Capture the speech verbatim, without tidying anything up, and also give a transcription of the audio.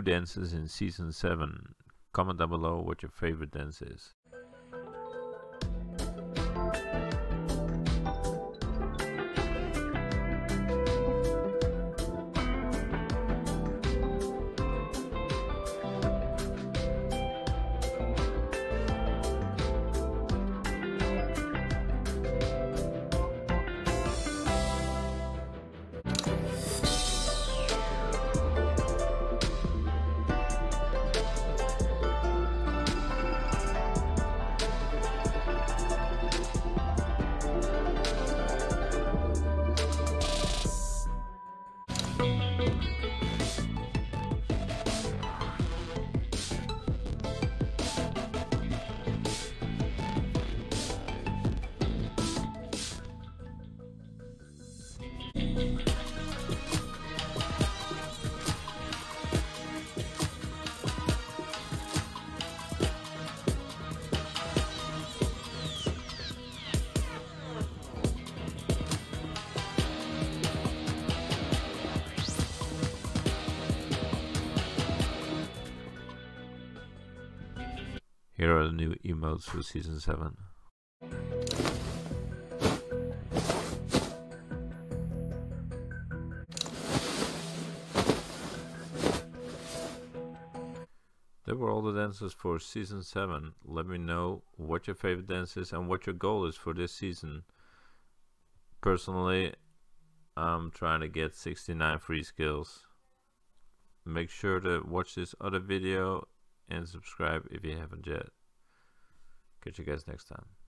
dances in season seven. Comment down below what your favorite dance is. Here are the new emotes for season seven. That were all the dances for season seven. Let me know what your favorite dance is and what your goal is for this season. Personally, I'm trying to get sixty-nine free skills. Make sure to watch this other video and subscribe if you haven't yet. Catch you guys next time.